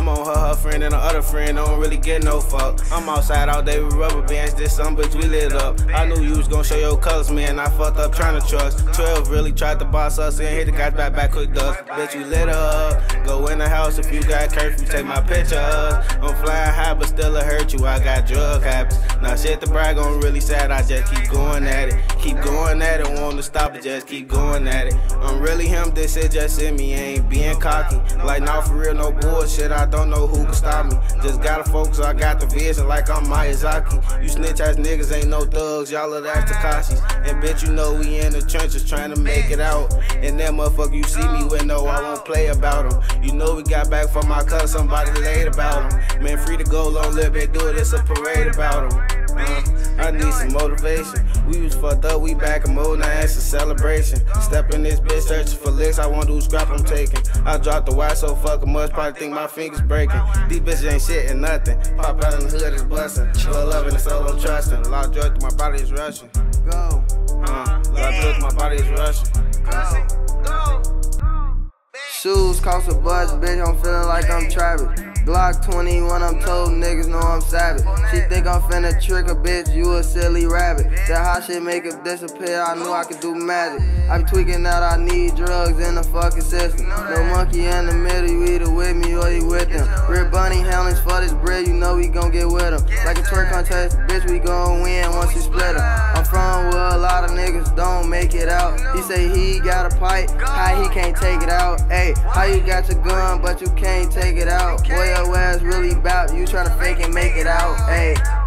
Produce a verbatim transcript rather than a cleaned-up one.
I'm on her, her friend, and the other friend don't really get no fuck. I'm outside all day with rubber bands, this some bitch we lit up. I knew you was gonna show your colors, man, I fucked up trying to trust. twelve really tried to boss us and hit the guys back back quick dust. Bitch, you lit up. Go in the house if you got curfew, take my pictures. I'm flying high, but still it hurt you, I got drug habits. Now shit to brag on really sad, I just keep going at it. Keep going at it, want to stop it, just keep going at it. I'm really him, this shit just in me, ain't being cocky. Like, nah, for real, no bullshit, I don't know who can stop me. Just gotta focus, I got the vision like I'm Miyazaki. You snitch ass niggas ain't no thugs, y'all are that's Takashis. And bitch, you know we in the trenches trying to make it out. And that motherfucker you see me with, no, I won't play about him. You know we got back from my cousin, somebody laid about him. Man, free to go, long live it, do it, it's a parade about him. Uh, I need some motivation. We was fucked up, we back in mode, now it's a celebration. Step in this bitch, searching for licks, I want to do scrap, I'm taking. I dropped the watch so fucking much, probably think my fingers breaking. These bitches ain't shit and nothing. Pop out in the hood is bustin'. Love loving the soul I'm trusting. A lot of drugs, my body is rushing. Go. Uh, a lot of drugs, my body is rushing. Go. Shoes cost a bunch, bitch, I'm feeling like I'm Travis. Glock twenty-one, I'm told niggas know I'm savage. She think I'm finna trick a bitch, you a silly rabbit. That hot shit make it disappear, I knew I could do magic. I be tweaking out, I need drugs in the fucking system. No monkey in the middle, you either with me or you with them. Real bunny handlings for this bread, you know we gon' get with them. Like a twerk contest, bitch, we gon' win once we split them. I'm from where a lot of niggas don't make it out. He say he got a pipe, how he can't take it out. Ayy, how you got your gun, but you can't take it out. Boy, your ass really bout, you tryna fake and make it out. Ayy.